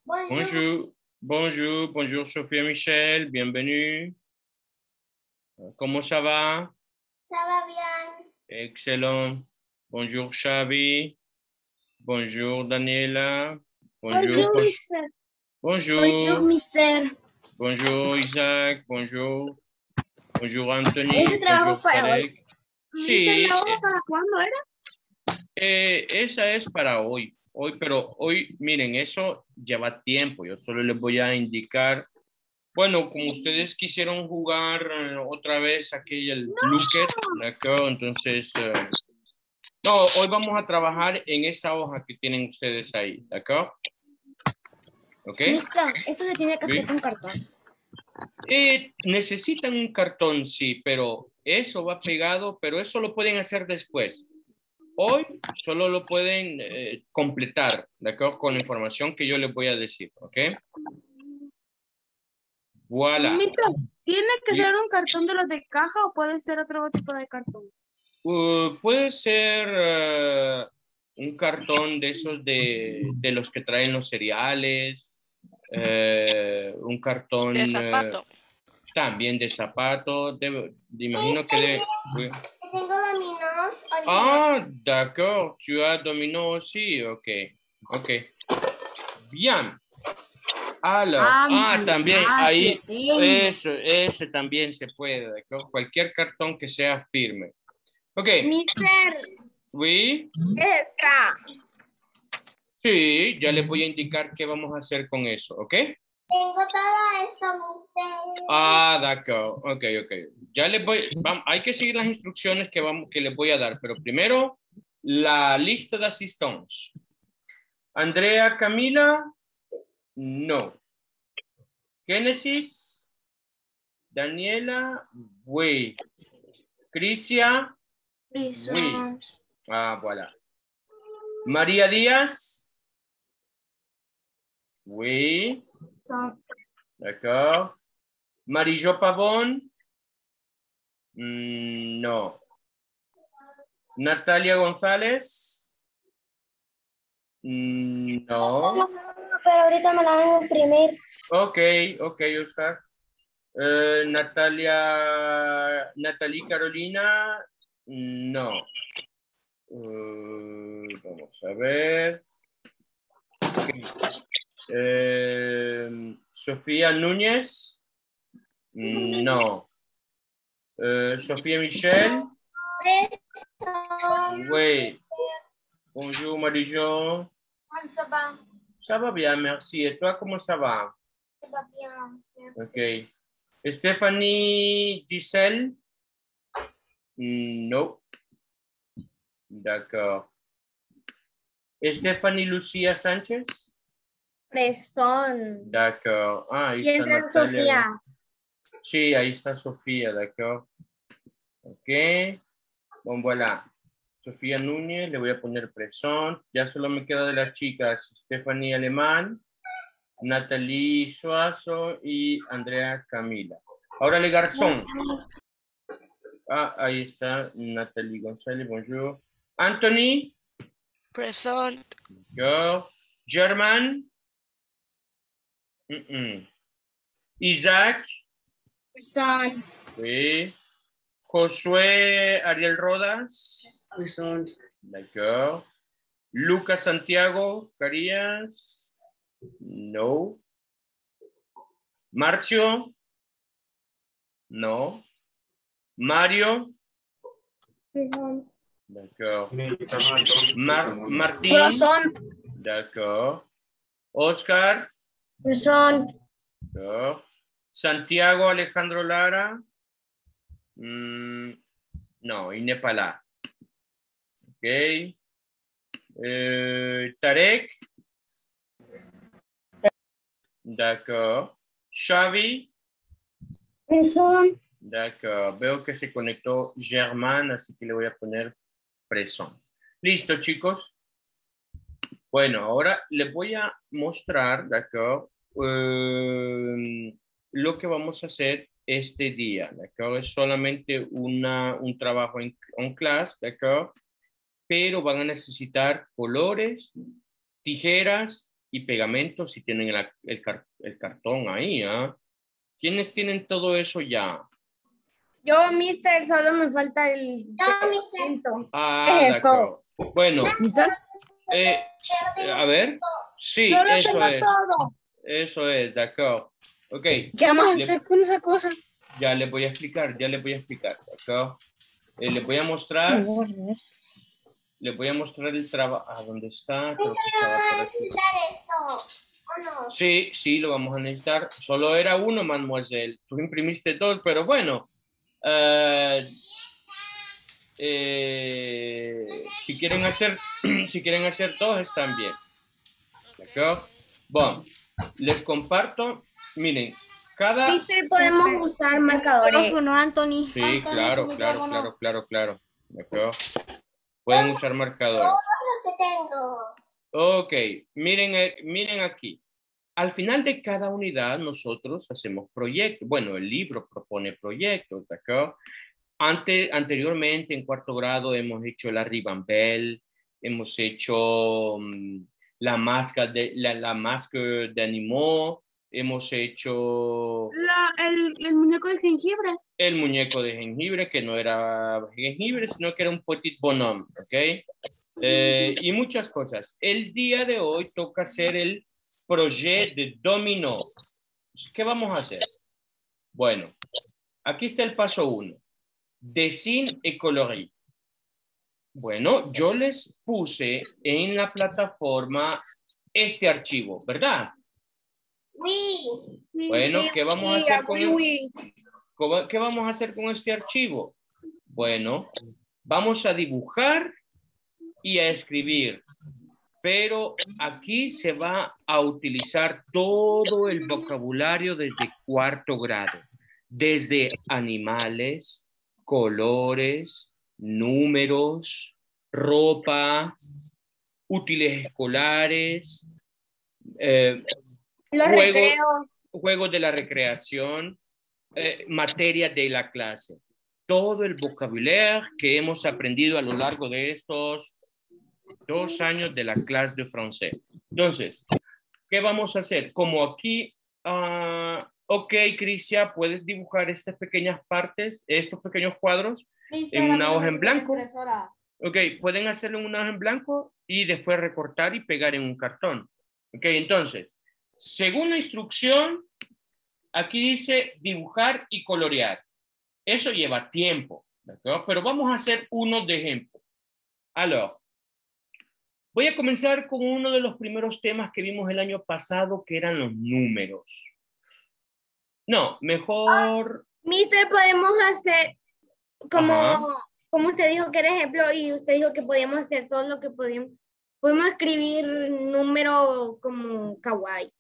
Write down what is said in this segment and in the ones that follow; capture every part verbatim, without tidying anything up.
Bonjour, bonjour, bonjour Sophia Michel, bienvenue. Comment ça va? Ça va bien. Excellent. Bonjour Xavi. Bonjour Daniela. Bonjour. Bonjour, mister. Bonjour. Bonjour, mister. Bonjour Isaac. Bonjour. Bonjour Anthony. ¿Ese trabajo Bonjour para Tarek. hoy? Sí. ¿Mister, ¿la hora para cuándo era? Eh, esa es para hoy. Hoy, pero hoy, miren, eso lleva tiempo. Yo solo les voy a indicar. Bueno, como ustedes quisieron jugar eh, otra vez aquel No. looker, ¿de acuerdo? Entonces, eh, no, hoy vamos a trabajar en esa hoja que tienen ustedes ahí, ¿de acuerdo? ¿Ok? Mister, esto se tiene que hacer ¿Sí? con cartón. Eh, necesitan un cartón, sí, pero eso va pegado, pero eso lo pueden hacer después. Hoy solo lo pueden eh, completar, ¿de acuerdo? Con la información que yo les voy a decir, ¿ok? Voilà. Mister, ¿tiene que Sí. ser un cartón de los de caja o puede ser otro tipo de cartón? Uh, puede ser uh, un cartón de esos de, de los que traen los cereales, eh, un cartón De eh, zapato. también de zapato, de, de- imagino que de... oui. Tengo dominos. Ah, d'accord, tu as dominó aussi, ok, ok. Bien. Alors, Ah, ah, mis también ah, ahí, sí, tengo. eso, ese también se puede, ¿de acuerdo? Cualquier cartón que sea firme. Ok, Mister, oui. esta. Sí, ya les voy a indicar qué vamos a hacer con eso, ¿ok? Tengo todo esto, mister. Ah, d'accord, ok, ok. Ya les voy, vamos, hay que seguir las instrucciones que, vamos, que les voy a dar, pero primero la lista de asistentes. Andrea Camila, no. Génesis, Daniela, oui. Crisia, oui. Ah, voilà. María Díaz, oui. D'accord. Marie-Jo Pavón, mm, no. Natalia González, mm, no. Pero ahorita me la van a imprimir. Ok, ok, Oscar. Eh, Natalia, Natalie Carolina, no. Eh, vamos a ver. Okay. Eh, Sofía Núñez, no. Eh, Sofía Michel, oui. Bonjour Marie-Jo. Ça va? Ça va bien, merci. Et toi, comment ça va? Ça va bien. Ok. Stéphanie Giselle? No. D'accord. Stéphanie Lucía Sánchez? Presón. D'accord. Ah, ahí Y está entra Natalia. Sofía. Sí, ahí está Sofía, d'accord. Ok. Bon, voilà. Sofía Núñez, le voy a poner presón. Ya solo me queda de las chicas Stephanie Alemán, Natalie Suazo y Andrea Camila. Ahora le Garzón. Ah, ahí está Natalie González, bonjour. Anthony. Present. Yo. German. Mm -mm. Isaac. Presón. Oui. Josué Ariel Rodas. Presón. D'accord. Lucas Santiago Carías. No. Marcio. No. Mario. Presón. D'accord. Mar Martín. Presón. D'accord. Oscar. Presón. D'accord. Santiago Alejandro Lara. Mm, no, il n'est pas là. Ok. Euh, Tarek. D'accord. Xavi. Presón. D'accord. Veo que se conectó Germán, así que le voy a poner presón. Listo, chicos. Bueno, ahora les voy a mostrar, d'accord, eh, lo que vamos a hacer este día, d'accord. Es solamente una, un trabajo en, en clase, d'accord, pero van a necesitar colores, tijeras y pegamento si tienen el, el, el cartón ahí. ¿eh? ¿Quiénes tienen todo eso ya? Yo, mister, solo me falta el pegamento. Ah, ¿Qué es esto? d'accord. Bueno, ¿Mister? eh, a ver. Sí, Yo lo eso tengo es. todo. Eso es, d'accord. Ok. ¿Qué vamos a Le- hacer con esa cosa? Ya les voy a explicar, ya les voy a explicar. d'accord. Eh, les voy a mostrar, les voy a mostrar el trabajo. ¿A dónde está? Creo que estaba por aquí. Sí, sí, lo vamos a necesitar. Solo era uno, mademoiselle. Tú imprimiste dos, pero bueno. eh, eh, si quieren hacer, si quieren hacer dos, están bien. ¿D'accord? Bueno, les comparto. Miren, cada... Mister, podemos usar marcadores. Micrófono, Anthony. Sí, claro, claro, claro, claro, claro. ¿D'accord? Pueden usar marcadores. Ok, miren, eh, miren aquí. Al final de cada unidad nosotros hacemos proyectos. Bueno, el libro propone proyectos, ¿d'accord? Ante, anteriormente en cuarto grado hemos hecho la ribambelle, hemos hecho um, la máscara de la, la máscara de animaux, hemos hecho La, el, el muñeco de jengibre. el muñeco de jengibre, que no era jengibre, sino que era un petit bonhomme, ¿ok? Eh, y muchas cosas. El día de hoy toca hacer el projet de dominó. ¿Qué vamos a hacer? Bueno, aquí está el paso uno. Dessin et coloris. Bueno, yo les puse en la plataforma este archivo, ¿verdad? Bueno, ¿qué vamos a hacer con este? ¿Qué vamos a hacer con este archivo? Bueno, vamos a dibujar y a escribir, pero aquí se va a utilizar todo el vocabulario desde cuarto grado, desde animales, colores, números, ropa, útiles escolares, eh, Los juego- recreos. juegos de la recreación, eh, materias de la clase. Todo el vocabulario que hemos aprendido a lo largo de estos dos años de la clase de francés. Entonces, ¿qué vamos a hacer? Como aquí, uh, ok, Cristian, ¿puedes dibujar estas pequeñas partes, estos pequeños cuadros en una hoja en blanco? Ok, pueden hacerlo en una hoja en blanco y después recortar y pegar en un cartón. Ok, entonces, según la instrucción, aquí dice dibujar y colorear. Eso lleva tiempo, ¿de acuerdo? Pero vamos a hacer uno de ejemplo. Alors, voy a comenzar con uno de los primeros temas que vimos el año pasado, que eran los números. No, mejor... Mister, podemos hacer como, Ajá. como usted dijo que era ejemplo y usted dijo que podíamos hacer todo lo que podíamos. Podemos escribir número como kawaii.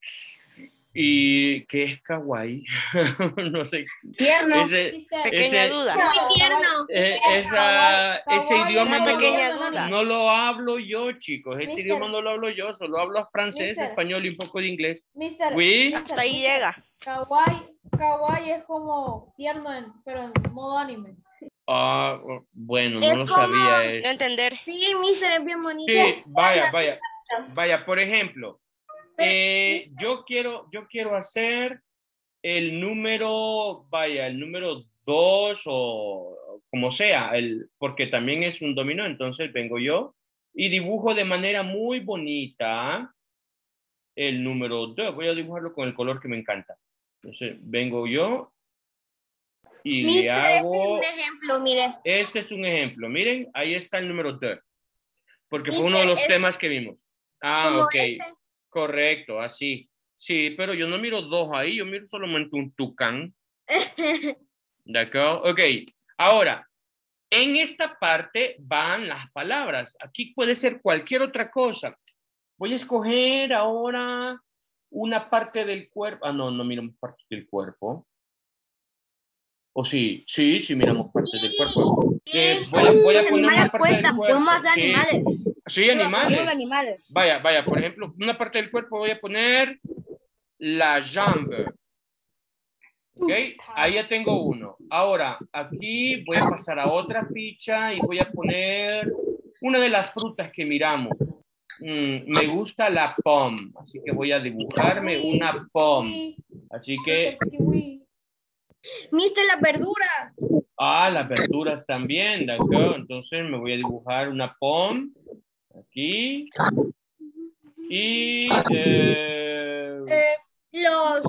¿Y qué es kawaii? No sé. Tierno. Ese, Pequeña ese- duda. Muy tierno. eh, esa, ese idioma Una no pequeña lo, duda. no lo hablo yo, chicos. Ese Mister. idioma no lo hablo yo, solo hablo francés, Mister. español y un poco de inglés. Mister, Oui. mister, Hasta ahí mister, llega. Kawaii, kawaii es como tierno, en- pero en modo anime. Ah, bueno, Es no lo como- sabía No eso. entender. Sí, Mister, es bien bonito. Sí, vaya, vaya, vaya, por ejemplo, eh, yo quiero, yo quiero hacer el número, vaya, el número dos o como sea, el, porque también es un dominó, entonces vengo yo y dibujo de manera muy bonita el número dos. Voy a dibujarlo con el color que me encanta. Entonces vengo yo y le Mister, este es hago... un ejemplo, mire. Este es un ejemplo. Miren, ahí está el número dos. Porque fue Mister, uno de los es temas que vimos. Ah, como ok. este. Correcto, así. Sí, pero yo no miro dos ahí, yo miro solamente un tucán. ¿De acuerdo? Ok. Ahora, en esta parte van las palabras. Aquí puede ser cualquier otra cosa. Voy a escoger ahora una parte del cuerpo. Ah, no, no miramos parte del cuerpo. O sí, sí, sí miramos partes del cuerpo. Eh, voy a, voy a Los poner una animales parte del cuentan, cuerpo. podemos hacer Sí. animales. Sí, Solo animales. ponemos animales. Vaya, vaya, por ejemplo, una parte del cuerpo voy a poner la jambe. ¿Ok? Ahí ya tengo uno. Ahora, aquí voy a pasar a otra ficha y voy a poner una de las frutas que miramos. mm, me gusta la pomme, así que voy a dibujarme Kiwi, una pomme. kiwi, Así que, kiwi. Mister, las verduras. ah, las verduras también, ¿de acuerdo? Entonces me voy a dibujar una pomme aquí. Y eh, Eh, los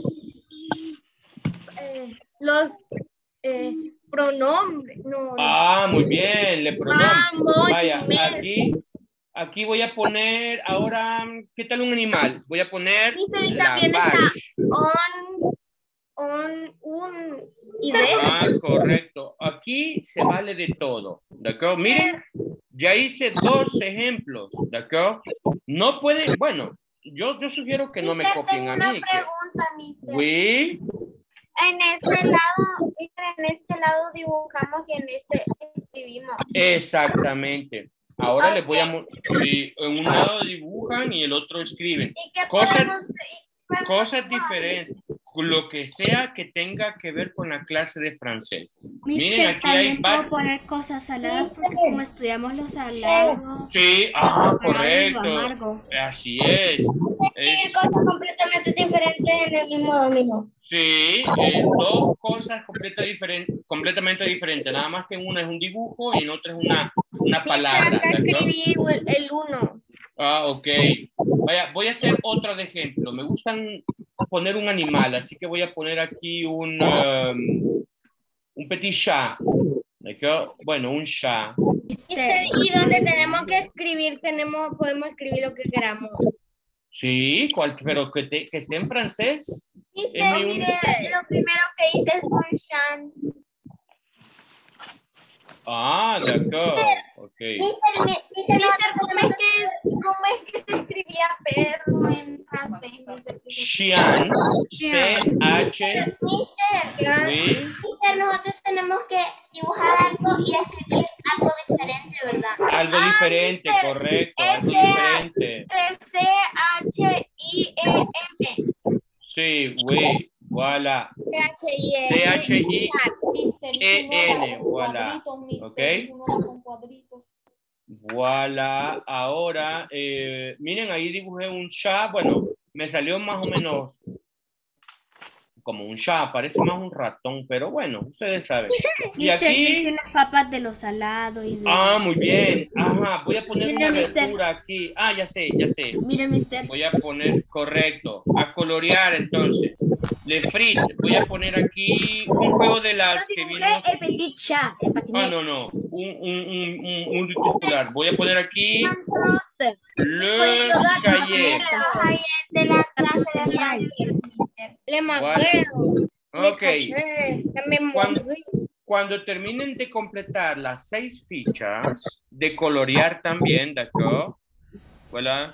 eh, los eh, pronombres. No, no. ah, muy bien, le pronombre. Vamos, Vaya, mes. aquí, aquí voy a poner ahora, ¿qué tal un animal? Voy a poner Mister, y la también está vache. on, on, un y de. Ah, correcto. Aquí se vale de todo, ¿de acuerdo? Miren, ya hice dos ejemplos, ¿de acuerdo? No pueden, bueno, yo, yo sugiero que no me Mister, copien tengo a una mí. que- pregunta, mister. Oui, En este lado, mister, en este lado dibujamos y en este escribimos. exactamente. Ahora les voy a... Ok. mo- Sí, en un lado dibujan y el otro escriben. ¿Y qué Cosas- podemos, y podemos Cosas dibujar? diferentes. Lo que sea que tenga que ver con la clase de francés. Miren, Mister, aquí hay también puedo varios. poner cosas saladas porque como estudiamos los salados, Sí, ah, azucarado y lo correcto. amargo. Así es. Es- cosas completamente diferentes en el mismo dominó. sí, eh, dos cosas completa diferente, completamente diferentes. Nada más que en una es un dibujo y en otra es una, una Mister, palabra. acá ¿de acuerdo? escribí el, el uno. Ah, ok. Vaya, voy a hacer otra de ejemplo. Me gustan poner un animal, así que voy a poner aquí un, um, un petit chat. ¿De acuerdo? Bueno, un chat. Mister, y donde tenemos que escribir, tenemos, podemos escribir lo que queramos. Sí, cual- pero que, te- que esté en francés. Mister, En mi- mire, lo primero que hice es un shan. Ah, de acuerdo. Ok. Mister, mi- mister, Mister, ¿cómo es que, es- cómo es que se escribía perro en francés? Mister? Chien, C H, mister, oui. mister, nosotros tenemos que dibujar algo y escribir algo diferente, ¿verdad? Algo Ah, diferente, mister, correcto. Algo ese- diferente. C H I E M. Sí, oui. Voilà. C H I E. C H I Mister, E hizo una N, con voilà. cuadritos, mister, Ok. hizo una con cuadritos. Voilà. Ahora, eh, miren, ahí dibujé un chat. Bueno, me salió más o menos como un chat. Parece más un ratón, pero bueno, ustedes saben. Y Mister, yo hice aquí... unas papas de los salados y de... Ah, muy bien. Ajá, voy a poner Mira, una mister. verdura aquí. Ah, ya sé, ya sé. Mira, mister. Voy a poner, correcto, a colorear entonces. Le frit, voy a poner aquí un juego de las que vino. el petit chat, el Ah, patinete. no, no, un, un, un, un, un titular. Voy a poner aquí Entonces, le gato, cahier. ahí de la clase de Genial. francés, mister. Le What? maqueo. Ok, También Cuando- cuando terminen de completar las seis fichas, de colorear también, ¿de acuerdo? Voilà.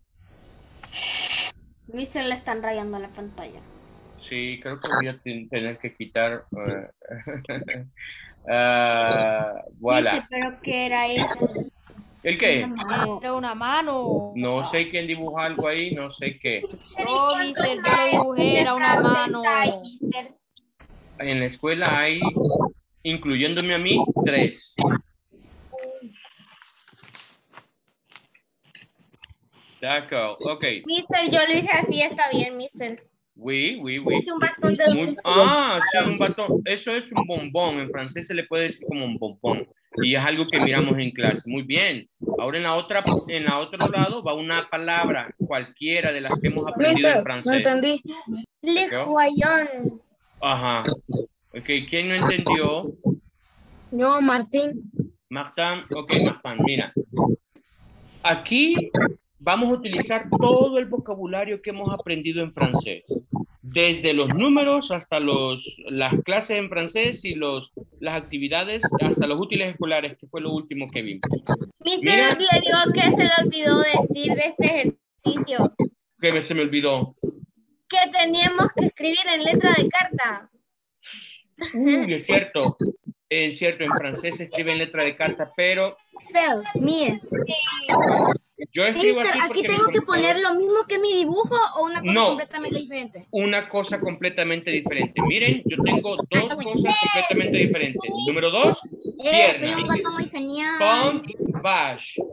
Mister, le están rayando la pantalla. Sí, creo que voy a ten- tener que quitar. eh, ah, voilà. Mister, pero ¿qué era eso? ¿El qué? Una mano. Era una mano. No sé quién dibujó algo ahí, no sé qué. No, mister, yo lo dibujé, era una mano. Ay, mister. En la escuela hay, incluyéndome a mí, tres. De acuerdo, ok. Mister, yo lo hice así, está bien, mister. Oui, oui, oui. Hice un bastón de Muy- ah, sí, un batón. Eso es un bombón. En francés se le puede decir como un bombón. Y es algo que miramos en clase. Muy bien. Ahora en la otra, en la otro lado va una palabra, cualquiera de las que hemos aprendido en francés. entendí. Le Joyon. Ajá. Ok, ¿quién no entendió? Yo, Martín. Martín, ok, Martín, mira. Aquí vamos a utilizar todo el vocabulario que hemos aprendido en francés. Desde los números hasta los, las clases en francés y los, las actividades, hasta los útiles escolares, que fue lo último que vimos. Mister, Mira. le digo que se le olvidó decir de este ejercicio. Que me- se me olvidó. Que teníamos que escribir en letra de carta. Uy, es cierto. Es cierto, en francés se escribe en letra de carta, pero Mister, mire. yo escribo Mister, así ¿aquí porque mi tengo que computador- poner lo mismo que mi dibujo o una cosa No. completamente diferente? una cosa completamente diferente. Miren, yo tengo dos cosas completamente diferentes. Número dos, Eh, soy pierna. un gato muy genial. Pont, vache.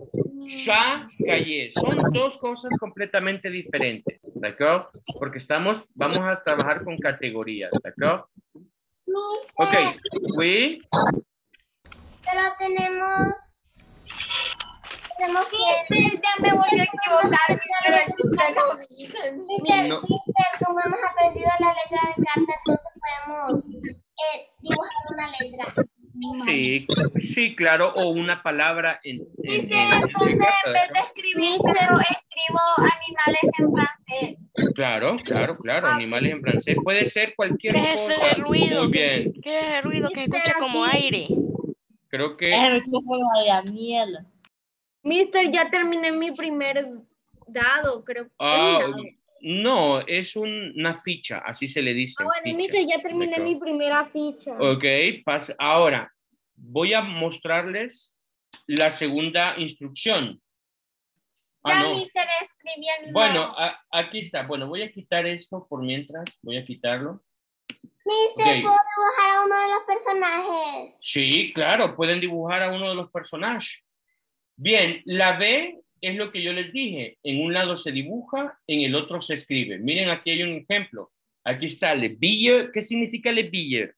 chat, cahier. Son dos cosas completamente diferentes, ¿de acuerdo? Porque estamos, vamos a trabajar con categorías, ¿de acuerdo? Mister, Ok, oui. pero tenemos... Tenemos que... Ya me volvió a equivocar, pero usted no dice. Mister, No. mister, como hemos aprendido la letra de carta, entonces podemos eh, dibujar una letra. Sí, sí, claro, o una palabra en, en, Mister, en- en entonces carta, en ¿de vez de acuerdo? escribir, pero escribo animales en francés. Claro, claro, claro, animales en francés. Puede ser cualquier ¿Qué es cosa. ese ruido? Muy ¿Qué, bien. qué es ese ruido que se Mister, escucha como aquí. aire? Creo que... Es el micrófono de Daniel. Mister, ya terminé mi primer dado, creo. Ah, es un dado. no, es un- una ficha, así se le dice. Ah, bueno, ficha. Mister, ya terminé ¿De acuerdo? mi primera ficha. Ok, pasa. Ahora, voy a mostrarles la segunda instrucción. Ah, Ya, no. mister, escribiendo. Bueno, a- aquí está. Bueno, voy a quitar esto por mientras. Voy a quitarlo. Mister, Ok. ¿puedo dibujar a uno de los personajes? Sí, claro, pueden dibujar a uno de los personajes. Bien, la B es lo que yo les dije. En un lado se dibuja, en el otro se escribe. Miren, aquí hay un ejemplo. Aquí está le billet. ¿Qué significa le billet?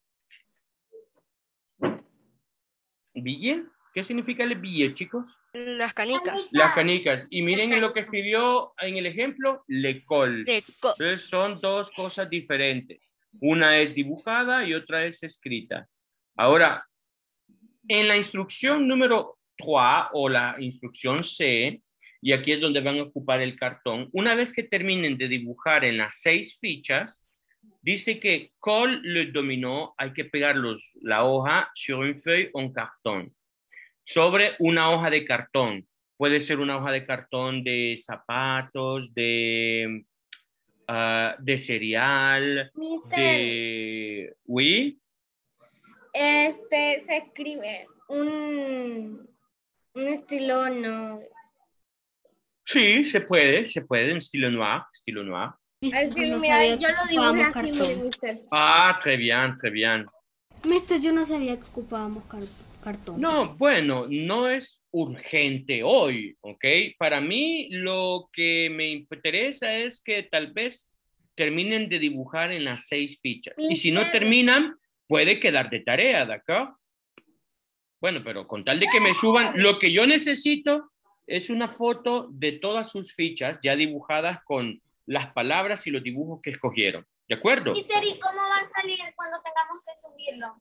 ¿Billet? ¿Qué significa le billet, chicos? Las canicas. Las canicas. Y miren en lo que escribió en el ejemplo, le col. De co- Entonces son dos cosas diferentes. Una es dibujada y otra es escrita. Ahora, en la instrucción número tres o la instrucción C, y aquí es donde van a ocupar el cartón, una vez que terminen de dibujar en las seis fichas, dice que colle le dominó, hay que pegar los, la hoja sur une feuille en cartón, sobre una hoja de cartón. Puede ser una hoja de cartón de zapatos, de, uh, de cereal, Mister, de... ¿Oui? este, se escribe un, un estilo, no. Sí, se puede, se puede, en estilo noir, estilo noir. Mister, Así, yo no mira, sabía yo que lo dibujé ocupábamos así, mire, cartón. Mister. Ah, très bien, très bien. Mister, yo no sabía que ocupábamos car- cartón. No, bueno, no es urgente hoy, ¿ok? Para mí lo que me interesa es que tal vez terminen de dibujar en las seis fichas. Y si no Mister. terminan, puede quedar de tarea, ¿de acá? Bueno, pero con tal de que me suban, lo que yo necesito es una foto de todas sus fichas ya dibujadas con las palabras y los dibujos que escogieron. ¿De acuerdo? Mister, ¿y cómo va a salir cuando tengamos que subirlo?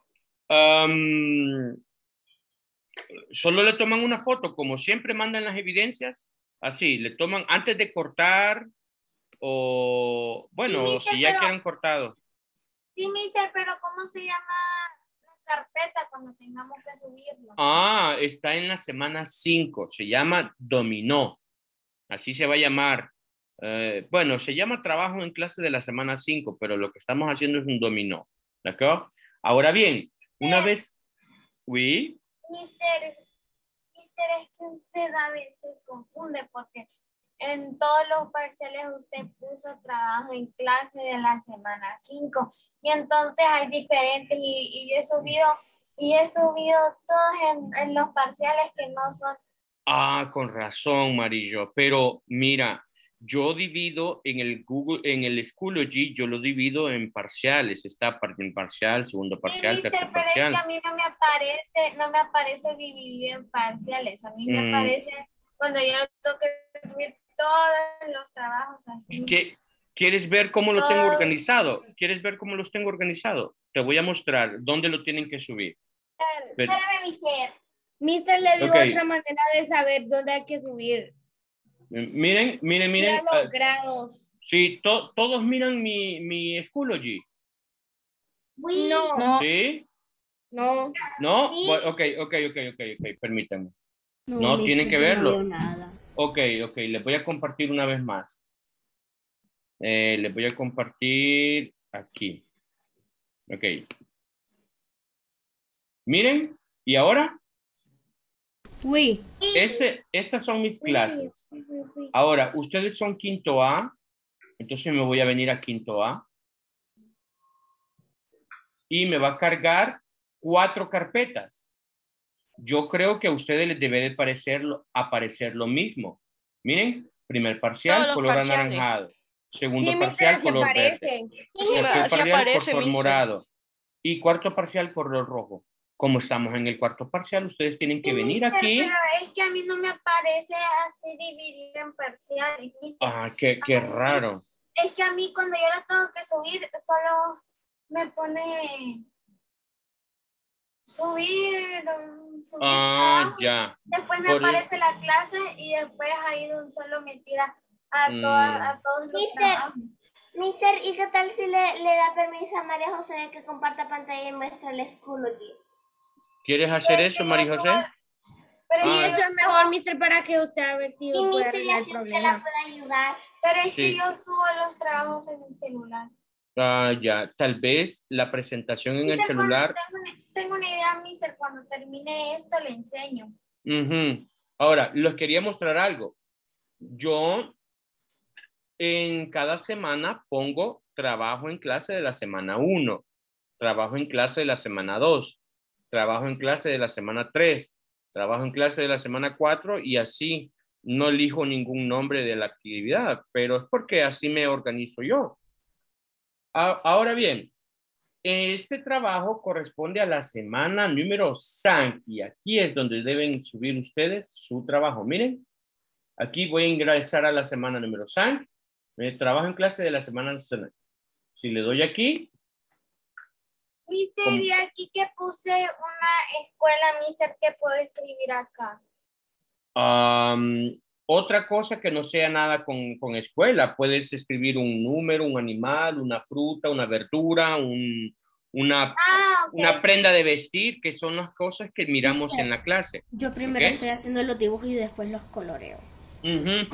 Um, solo le toman una foto, como siempre mandan las evidencias, así, le toman antes de cortar o, bueno, Sí, mister, si ya pero- quieren cortado. Sí, mister, pero ¿cómo se llama la carpeta cuando tengamos que subirlo? Ah, está en la semana cinco, se llama dominó, así se va a llamar. Eh, bueno, se llama trabajo en clase de la semana cinco, pero lo que estamos haciendo es un dominó, ¿de acuerdo? Ahora bien, una Sí. vez, oui, Mister, mister, es que usted a veces confunde porque en todos los parciales usted puso trabajo en clase de la semana cinco y entonces hay diferentes y, y yo he subido y he subido todos en, en los parciales que no son. ah, con razón, Marillo, pero mira, yo divido en el Google, en el Schoology, yo lo divido en parciales, está en parcial, segundo Sí, parcial, mister, tercer pero es que parcial. a mí no me aparece, no me aparece dividido en parciales, a mí me Mm. aparece cuando yo tengo que subir todos los trabajos así. ¿Qué- ¿Quieres ver cómo lo tengo Todo. organizado? ¿Quieres ver cómo los tengo organizado? Te voy a mostrar dónde lo tienen que subir. Pero- Espérame, mister. Mister, le digo Ok. otra manera de saber dónde hay que subir. Miren, miren, miren. Mira ah, los grados. sí, to- todos miran mi, mi Schoology. Oui. No, No, ¿Sí? no. ¿No? Sí. Bueno, ok, ok, ok, ok, ok, permítanme. No, No, mister, tienen que yo verlo. No veo nada. Ok, ok, les voy a compartir una vez más. Eh, les voy a compartir aquí. Ok. Miren, ¿y ahora? Uy, Este, estas son mis clases. Ahora, ustedes son quinto A, entonces me voy a venir a quinto A. Y me va a cargar cuatro carpetas. yo creo que a ustedes les debe de parecer, aparecer lo mismo. Miren, primer parcial, Todos los color parciales. anaranjado. Segundo Sí, parcial, mister, se color parece. verde. Sí, Tercer sí parcial, aparece, color mister. morado. Y cuarto parcial, color rojo. Como estamos en el cuarto parcial, ustedes tienen que Sí, venir mister, aquí. pero es que a mí no me aparece así dividido en parciales, mister. Ah, qué, qué raro. Es que a mí cuando yo lo tengo que subir, solo me pone subir, um, subir Ah, trabajo. ya. Después me Por- aparece la clase y después ahí de un solo me tira a, Mm. toda- a todos los Mister. trabajos. Mister, ¿y qué tal si le, le da permiso a María José de que comparta pantalla y muestre el Schoology? ¿Quieres hacer Es eso, que María yo José? subo- Pero, Ah. Y es eso que es mejor, mister, para que usted a ver si Y puede Mister, arreglar el así usted la problema. puede ayudar. pero es Sí. que yo subo los trabajos en el celular. Ah, ya. Tal vez la presentación en el Mister, cuando celular. Tengo, una- tengo una idea, mister. Cuando termine esto, le enseño. Ujú. Ahora, les quería mostrar algo. Yo en cada semana pongo trabajo en clase de la semana uno, trabajo en clase de la semana dos, trabajo en clase de la semana tres, trabajo en clase de la semana cuatro y así. No elijo ningún nombre de la actividad, pero es porque así me organizo yo. A- Ahora bien, este trabajo corresponde a la semana número cinco y aquí es donde deben subir ustedes su trabajo. Miren, aquí voy a ingresar a la semana número cinco. Me trabajo en clase de la semana cinco. Si le doy aquí. Mister, ¿Cómo? y aquí que puse una escuela, mister, ¿qué puedo escribir acá? um, otra cosa que no sea nada con, con escuela. Puedes escribir un número, un animal, una fruta, una verdura, un, una, Ah, ok. una prenda de vestir, que son las cosas que miramos en la clase. Yo primero ¿Ok? estoy haciendo los dibujos y después los coloreo. Ujú.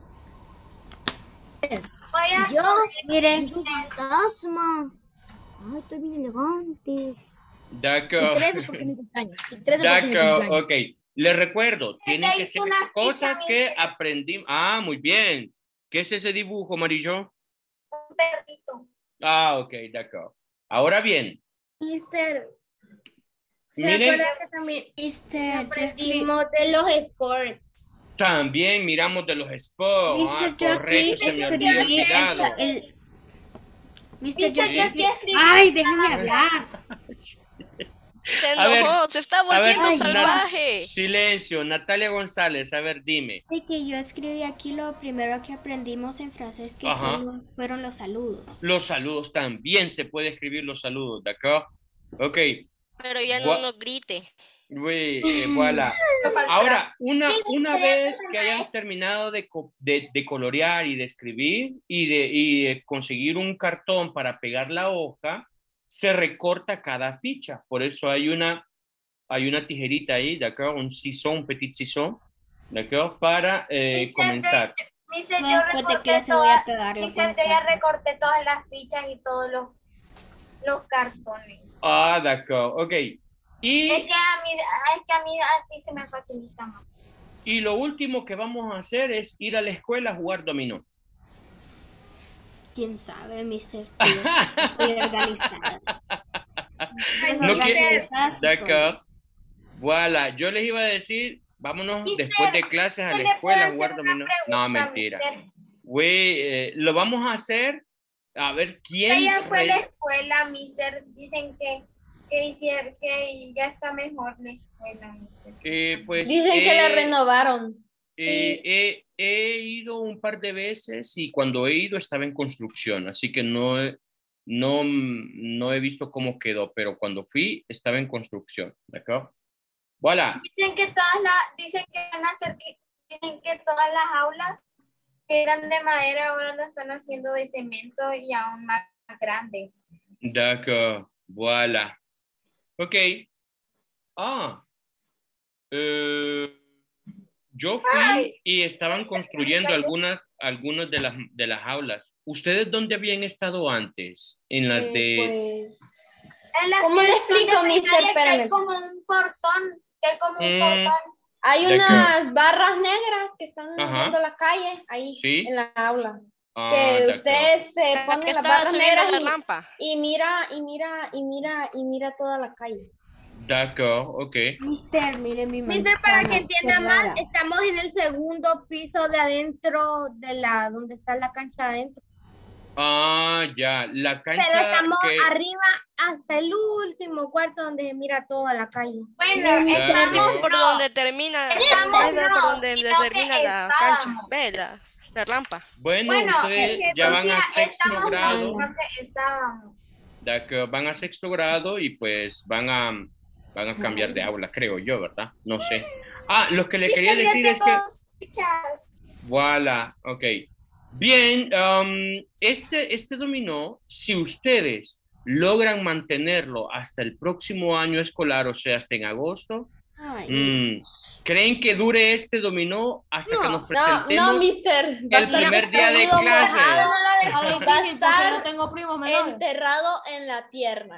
Voy a Yo, miren, Es un fantasma. Ay, estoy bien elegante. y D'accord. trece porque es mi cumpleaños. Y trece porque es mi D'accord, cumpleaños. ok. Les recuerdo, tienen que hice ser una cosas ficha, que mister. aprendimos. Ah, muy bien. ¿Qué es ese dibujo, Marillo? un perrito. Ah, ok, d'accord. Ahora bien, Mister, ¿se Miren. acuerda que también Mister, yo escribí, aprendimos de los sports? también miramos de los sports. Mister, Ah, yo aquí correcto, se me había escribí el, olvidado. sa- el Mister, yo Mister, aquí yo escribí. aquí escribí Ay, déjenme hablar. Se A ver, enojó, se está A ver, volviendo Ay, salvaje. silencio. Natalia González, a ver, dime. De que yo escribí aquí lo primero que aprendimos en francés, que Ajá. fueron, fueron los saludos. Los saludos también se puede escribir los saludos, d'accord? Ok. Pero ya no Gua- nos grite. Oui, eh, voilà. Ahora, una, una vez que hayan terminado de, co- de, de colorear y de escribir y de, y de conseguir un cartón para pegar la hoja, se recorta cada ficha. Por eso hay una, hay una tijerita ahí, d'accord? Un sisón, un petit sisón, d'accord? Para eh, Mister, comenzar. Mister, No, yo después de recorté clase voy a todas, pegarlo Mister, con yo ya el recorté todas las fichas y todos los, los cartones. Ah, d'accord, ok. Y, Es que, a mí, es que a mí así se me facilita más. y lo último que vamos a hacer es ir a la escuela a jugar dominó. ¿Quién sabe, Mister? Yo soy organizada. No quiere- Desorganizada sí soy. D'accord. Voilà, yo les iba a decir, vámonos Mister, después de clases a ¿Yo la le puedo escuela a hacer jugar una dominó. pregunta, No, mentira. mister? Güey, eh, lo vamos a hacer, a ver quién. Ella fue a la re- escuela, mister. Dicen que, que, hicieron, que ya está mejor la escuela, mister. eh, pues, Dicen que la eh, renovaron. eh, he, he ido un par de veces y cuando he ido estaba en construcción, así que no, he- no, no he visto cómo quedó, pero cuando fui estaba en construcción, ¿de acuerdo? Voilà. Dicen que todas las, dicen que van a hacer que, dicen que todas las aulas que eran de madera ahora lo están haciendo de cemento y aún más grandes. D'accord, voilà. Ok. Ah. Eh, yo fui Ay. y estaban construyendo cayó. algunas, algunas de las, de las aulas. ¿Ustedes dónde habían estado antes? En las Eh, de... pues, En las ¿Cómo que le son explico, de mister? primaria, que hay Espérame. como un portón, que hay como un Mm. portón. hay ¿De unas barras negras que están Ajá. viendo la calle ahí Sí. en la aula. Ah, que de acuerdo. usted se ¿A pone qué las estaba barras subiendo negras la y, rampa? y mira y mira y mira y mira toda la calle. D'accord, ok. Mister, mire mi manzana. Mister, para que entienda qué más, rara. estamos en el segundo piso de adentro de la, donde está la cancha adentro. Ah, ya, la cancha Pero estamos que... arriba hasta el último cuarto donde se mira toda la calle. Bueno, D'accord. estamos Por donde termina, Estamos, es por no, donde sino que termina la estábamos. cancha. Ve la, la rampa. Bueno, Bueno, ustedes es que ya van a entonces sexto estamos grado. porque estábamos. D'accord, van a sexto grado y pues van a, van a cambiar de aula, creo yo, ¿verdad? No sé. Ah, lo que le quería decir es que... Voilà, ok. Bien, um, este, este dominó, si ustedes logran mantenerlo hasta el próximo año escolar, o sea, hasta en agosto, Ay, mm, ¿creen que dure este dominó hasta que nos No, presentemos no, mister. el primer día de clase? Va a estar no tengo primos menores. Enterrado en la tierra.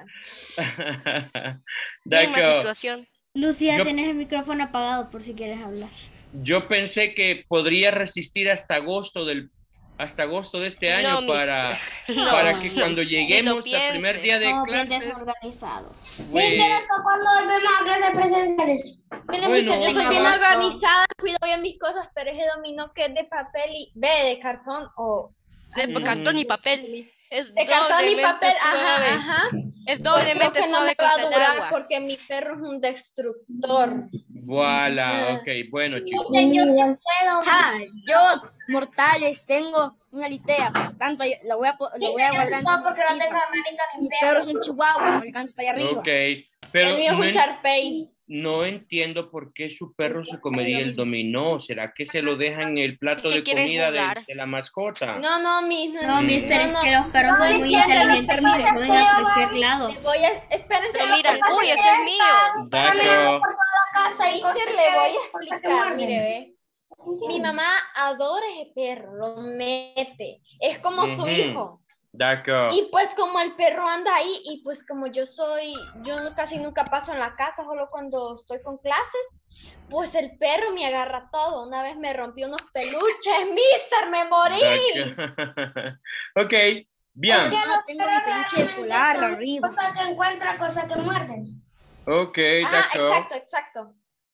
Misma D'accord. situación. Lucía, Yo- tienes el micrófono apagado por si quieres hablar. Yo pensé que podría resistir hasta agosto del hasta agosto de este año No, mister. para, No, para que no, cuando ni lo lleguemos al piense. primer día de Somos bien clases, desorganizados. pues, ¿Cuándo volvemos a clases presenciales? Miren, Bueno. mister, yo soy En bien agosto. organizada, cuido bien mis cosas, pero ese dominó que es de papel y ve de cartón o De Mm. cartón y papel. Es de cartón y doblemente papel, ajá, suave. ajá. Es Pues doblemente creo que no suave me va a contra el durar agua. porque mi perro es un destructor. voilà, Ah. ok, bueno chicos. Yo sí puedo. Ah, yo, mortales, tengo una litea. Por tanto, yo la voy a, po- la voy a guardar. No, porque no en tengo mi hermanito ni Mi perro. perro es un chihuahua, no alcanza hasta allá arriba. Ok, pero El mío es no, un en- Sharpei. no entiendo por qué su perro se comería el dominó. ¿Será que se lo dejan en el plato Es que de quieren comida de, jugar. de la mascota? No, no, mi. No, mister, es no, que los perros no son muy entiendo lo inteligentes que y se pasa, mueven a cualquier lado. Le voy a. Espérense. Pero mira, uy, ese es mío. D'accord. Casa y cosas Mister, que le voy a cosas que explicar, muerden. mire, ve. Mi mamá adora ese perro, lo mete. Es como su Ujú. hijo. D'accord. Y pues como el perro anda ahí y pues como yo soy, yo no- casi nunca paso en la casa, solo cuando estoy con clases, pues el perro me agarra todo. Una vez me rompió unos peluches, mister, me morí. D'accord. Ok, bien. Es que Ah, los tengo mi perros peluche realmente polar son arriba. Cosas que encuentran, cosas que muerden. Ok, Ah, d'accord. exacto, exacto.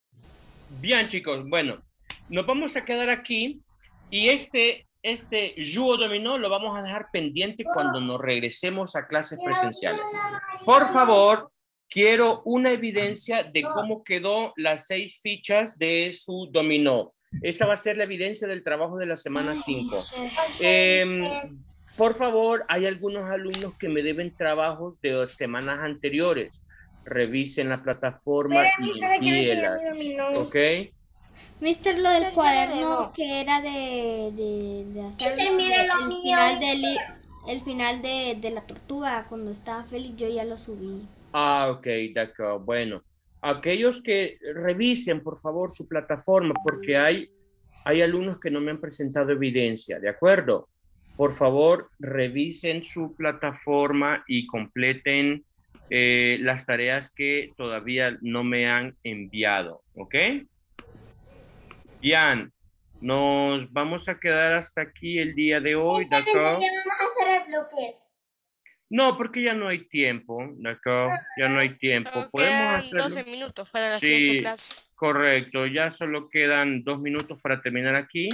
Bien, chicos, bueno, nos vamos a quedar aquí y este, este juego dominó lo vamos a dejar pendiente cuando nos regresemos a clases presenciales. Por favor, quiero una evidencia de cómo quedó las seis fichas de su dominó. Esa va a ser la evidencia del trabajo de la semana cinco. Eh, por favor, hay algunos alumnos que me deben trabajos de semanas anteriores. Revisen la plataforma Pero y mister, ¿de qué me enseña envíelas. mi dominó? ¿Ok? Mister, lo del Mister, yo le cuaderno debo. que era de, de, de hacer Mister, mire de- lo el mío. final, del, li- el final de, de la tortuga cuando estaba feliz, yo ya lo subí. Ah, ok, d'accord. Bueno, aquellos que revisen, por favor, su plataforma, porque hay, hay alumnos que no me han presentado evidencia, ¿de acuerdo? Por favor, revisen su plataforma y completen eh, las tareas que todavía no me han enviado, ¿ok? Bien, nos vamos a quedar hasta aquí el día de hoy, d'accord? Ya vamos a hacer el bloque. No, porque ya no hay tiempo, d'accord? Ya no hay tiempo. Pero Podemos quedan hacerlo. doce minutos para la Sí. siguiente clase. Correcto, ya solo quedan dos minutos para terminar aquí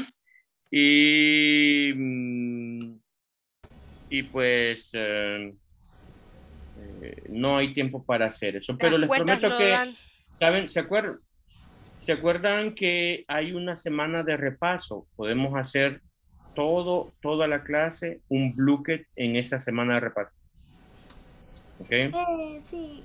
y, mm, y pues eh, eh, no hay tiempo para hacer eso, pero Las les cuentas prometo no que, dan. ¿saben? ¿Se acuerdan? ¿Se acuerdan que hay una semana de repaso? Podemos hacer todo, toda la clase, un bloque en esa semana de repaso. ¿Ok? Eh, sí.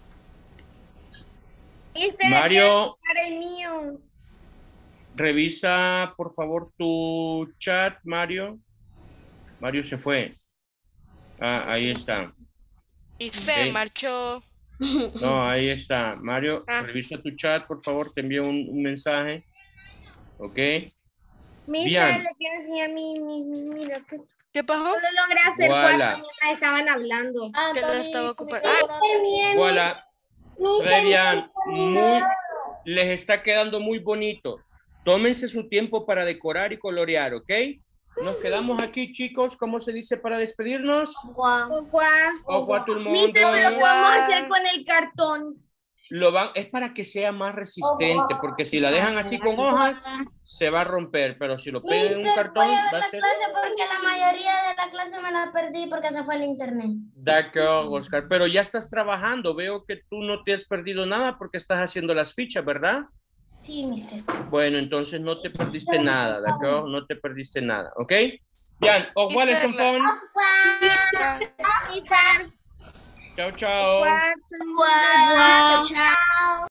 Mister, Mario, para el mío. revisa por favor tu chat, Mario. Mario se fue. Ah, ahí está. Y se Ok. marchó. No, ahí está. Mario, Ah. revisa tu chat, por favor, te envío un, un mensaje. ¿Ok? Mister, Bien. le quiero enseñar mi, mi, mi, mira, que no ¿Qué pasó? lo logré hacer Voilà. cuatro mientras estaban hablando. Ah, Que no Tony, estaba tu ocupado. micrófono te- Voilà. Très bien. Muy, les está quedando muy bonito. Tómense su tiempo para decorar y colorear, ¿ok? Nos quedamos aquí, chicos. ¿Cómo se dice para despedirnos? Guau. Guau. Au revoir, tout le monde. Mister, pero ¿qué vamos a hacer con el cartón? lo van, es para que sea más resistente, porque si la dejan así con hojas, se va a romper, pero si lo pegan en un Mister, cartón, voy a ver va a la ser... clase porque la mayoría de la clase me la perdí porque se fue el internet. D'accord, Oscar, pero ya estás trabajando, veo que tú no te has perdido nada porque estás haciendo las fichas, ¿verdad? Sí, mister. Bueno, entonces no te perdiste nada, d'accord? No te perdiste nada, ¿ok? Bien, au revoir les Mister, enfants. Mister, Chao, chao. cuatro, chao, chao.